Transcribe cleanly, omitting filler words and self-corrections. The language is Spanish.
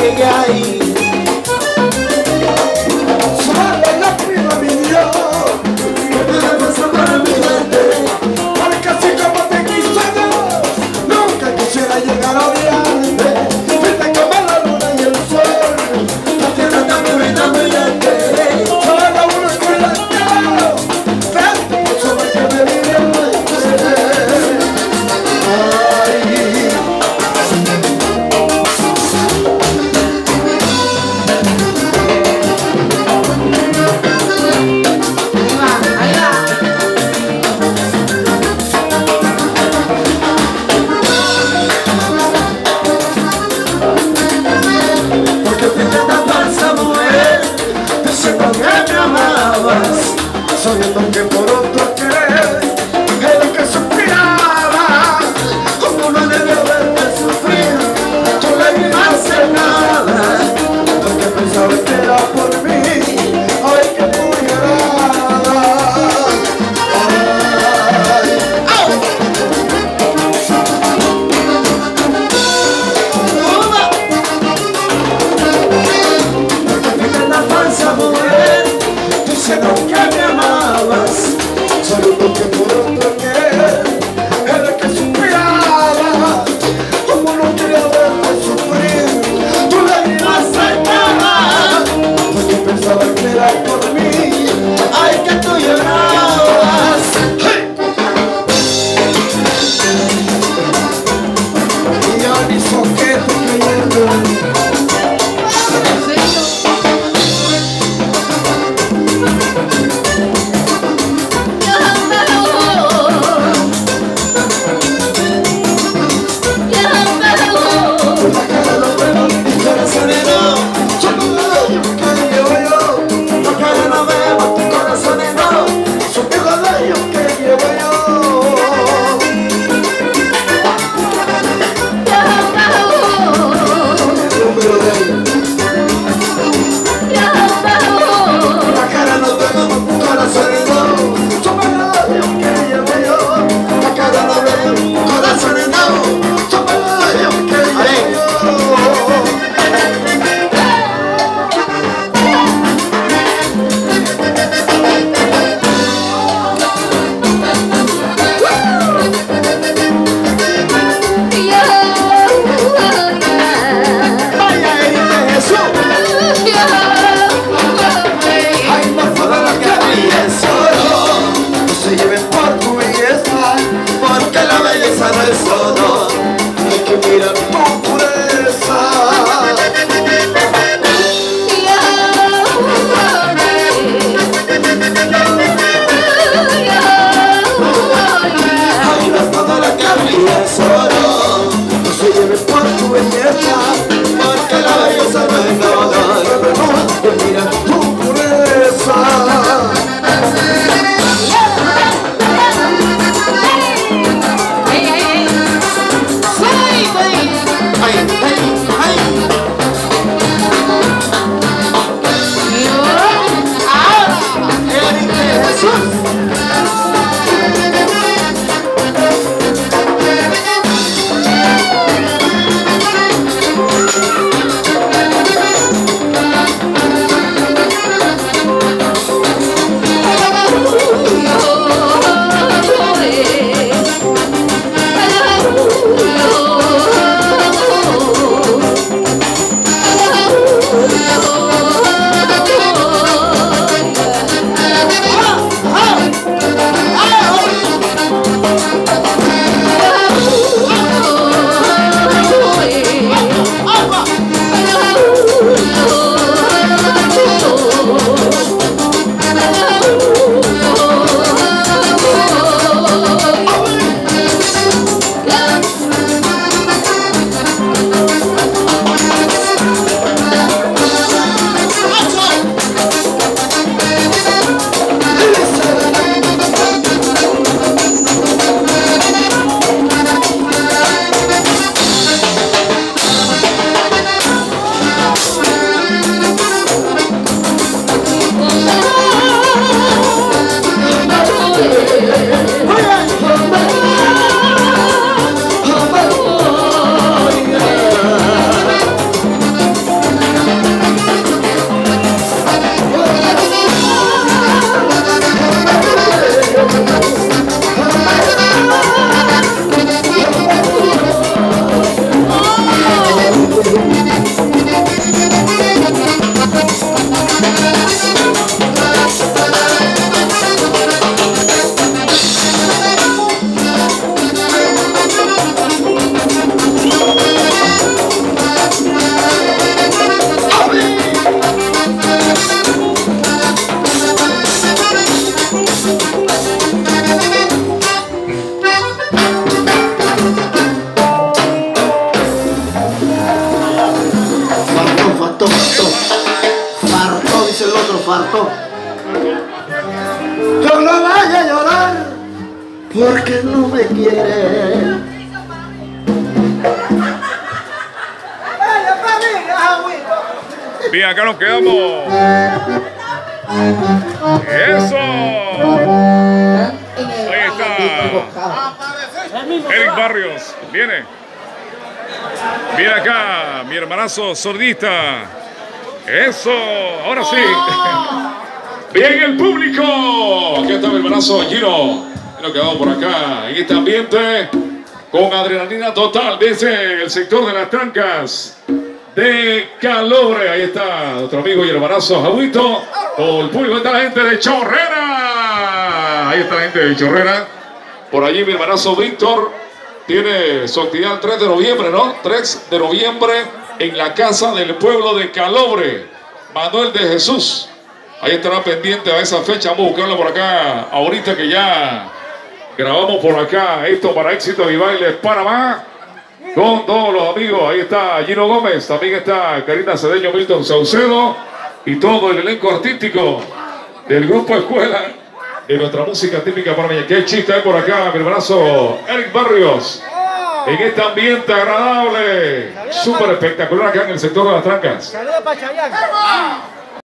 llegué ahí. Solo le pido a mi Dios que me dé fuerza para mi mente, porque así como te quise yo, nunca quisiera llegar a odiarte. Fuiste como la luna y el sol, la tierra tan muy brillante. Solo uno con la cara, tanto sobre que me divierte. Ay. fartó, fartó. Fartó, dice el otro, fartó. Tú no vayas a llorar porque no me quieres. Bien, acá nos quedamos. ¡Eso! Ahí está Eric Barrios. Viene. Viene acá mi hermanazo sordista. ¡Eso! Ahora sí. Bien el público. Aquí está mi hermanazo Gino. Nos quedamos por acá en este ambiente con adrenalina total desde el sector de las trancas de Calobre. Ahí está nuestro amigo y hermanazo Jabuito. Con el público está la gente de Chorrera. Ahí está la gente de Chorrera. Por allí mi hermanazo Víctor tiene su actividad el 3 de noviembre, ¿no? 3 de noviembre en la casa del pueblo de Calobre. Manuel de Jesús. Ahí estará pendiente a esa fecha. Vamos a buscarlo por acá ahorita que ya grabamos por acá. Esto para Éxito y Baile Panamá. Con todos los amigos. Ahí está Gino Gómez. También está Karina Cedeño, Milton Saucedo. Y todo el elenco artístico del grupo Escuela de nuestra música típica panameña. Qué chiste hay por acá, mi hermanazo Eric Barrios. En este ambiente agradable. Súper espectacular acá en el sector de las trancas. Saludos para Chayanne.